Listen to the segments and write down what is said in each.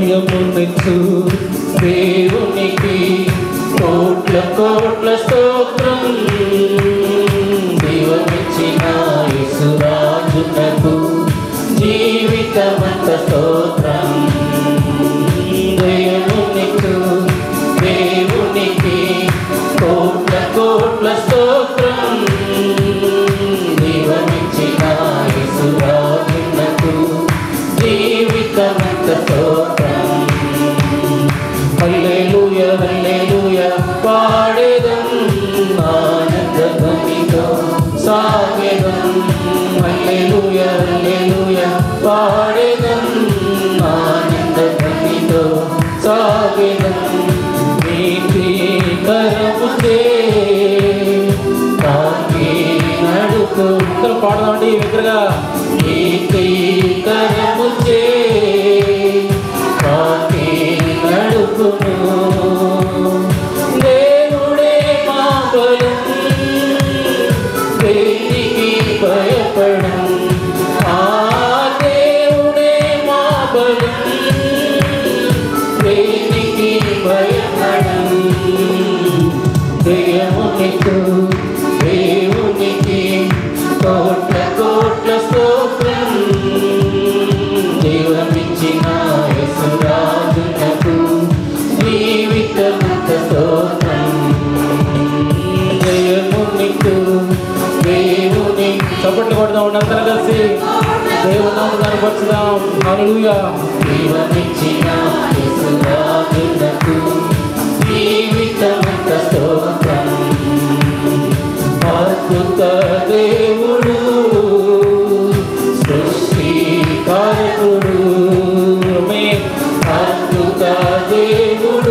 జయము నిచ్చు దేవునికి కోట్ల కోట్ల స్తోత్రం. జీవమిచ్చిన యేసురాజునకు జీవితమంత స్తోత్రం. జయము నిచ్చు దేవునికి కోట్ల కోట్ల స్తోత్రం. జీవమిచ్చిన యేసురాజునకు జీవితమంత స్తోత్రం. హల్లెలూయా హల్లెలూయా పాడేదం ఆనంద ధ్వనితో సాగేదం. హల్లెలూయా హల్లెలూయా పాడేదం ఆనంద ధ్వనితో సాగేదం. నీతి కరముతే తాకి నడుపు. పాడదామండి విగ్రహంగా. నీతి కరముతే తాకి నడుపును. దేవుడే మా బలం దేనికి భయపడం. ఆ దేవుడే మా బలం దేనికి భయపడం. జయమునికు దేవునికి కోట్ల కోట్ల స్తోత్రం. జీవమిచ్చిన యేసురాజునకు జీవితమంత స్తోత్రం. జయమునికు దేవుని. చప్పట్లు కొడదాం అందరం కలిసి దేవుని నామమును కనపరచుదాం. హల్లెలూయా. జీవమిచ్చిన యేసురాజునకు జీవితమంత స్తోత్రం. అద్భుత దేవుడు సృష్టికారకుడు. అద్భుత దేవుడు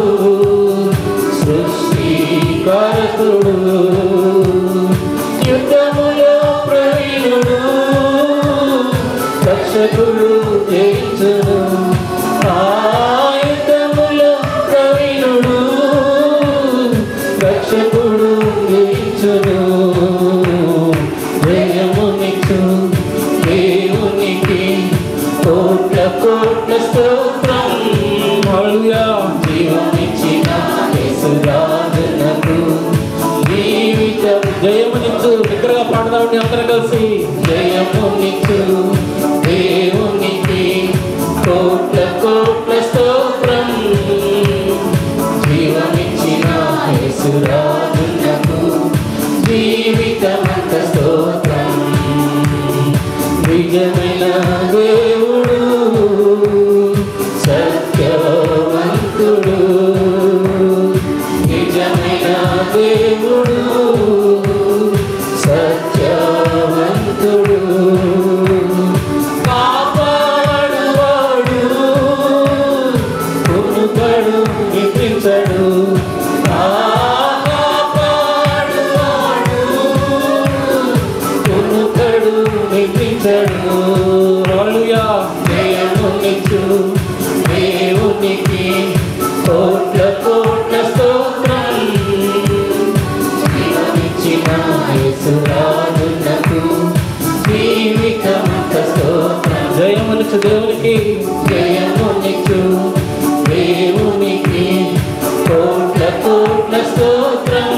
సృష్టికారకుడు. యుద్ధములో ప్రవీణుడు రక్షకుడు జయించును. ఆయుధములో ప్రవీణుడు రక్షకుడు జయించును. జయమునిచ్చు దేవునికి కోట్ల కోట్ల స్తోత్రం. హల్లెలూయా. జీవమిచ్చిన యేసురాజునకు జీవితం. జయమునిచ్చు దగ్గరగా పాడదామండి అందరం కలిసి. జయమునిచ్చు దేవునికి కోట్ల కోట్ల స్తోత్రం. జీవమిచ్చిన యేసురాజునకు జీవితమంత స్తోత్రం. నిజమైన దేవుడు సత్యవంతుడు. నిజమైన దేవుడు సత్యవంతుడు. కాపాడువాడు కొనుకడు నిద్రించడు. హల్లెలూయా. జయమునిచ్చు దేవునికి కోట్ల కోట్ల స్తోత్రం. జీవమిచ్చిన యేసురాజునకు జీవితమంత స్తోత్రం. జయమునిచ్చు దేవునికి. జయమునిచ్చు దేవునికి కోట్ల కోట్ల స్తోత్రం.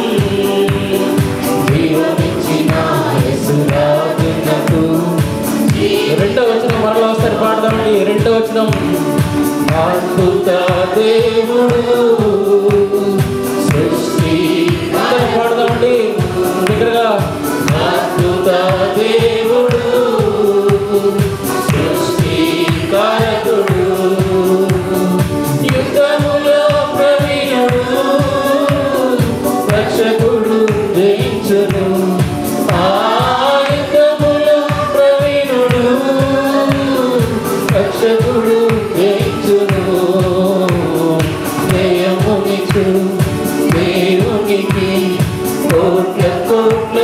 జీవమిచ్చిన యేసురాజునకు. రెండో వచనం మరలా ఒకసారి పాడదామండి. రెండో వచనం. అద్భుత దేవుడు సృష్టి. అందరం పాడదామండి దగ్గరగా. అద్భుత దేవుడు సృష్టికారకుడు. యుద్ధములో ప్రవీణుడు రక్షకుడు జయించును. రక్షకుడు జయించును. జయమునిచ్చు దేవునికి కోట్ల కోట్ల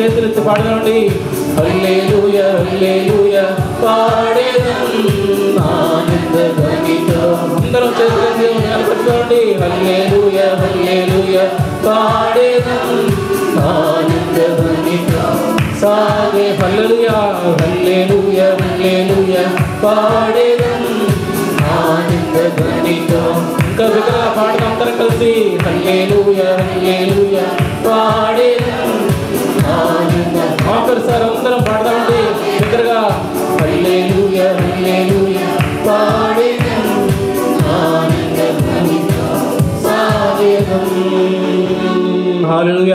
చేతులెత్తి పాడదామండి. హల్లెలూయా హల్లెలూయా పాడేదం ఆనంద ధ్వనితో. అందరం చేతులెత్తి నిలబెట్టుకోండి. హల్లెలూయా హల్లెలూయా పాడేదం ఆనంద ధ్వనితో. సాగే హల్లెలూయా హల్లెలూయా హల్లెలూయా పాడేదం ఆనంద ధ్వనితో. ఇంకా బిగ్గరగా పాడదాం అందరం కలిసి. హల్లెలూయా హల్లెలూయా పాడేదం